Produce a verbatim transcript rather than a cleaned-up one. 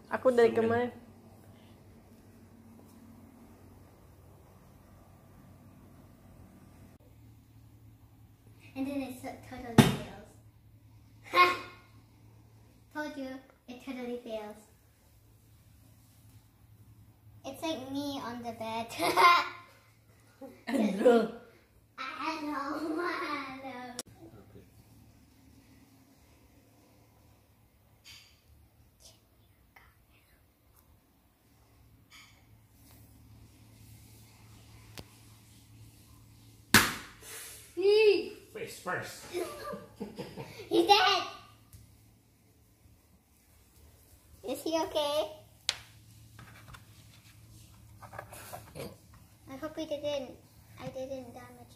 Aku dari kemarin. And then it totally fails. Ha! Told you, it totally fails. It's like me on the bed. Andrew. I know, I know. Face first. He's dead. Is he okay? I hope he didn't. I didn't damage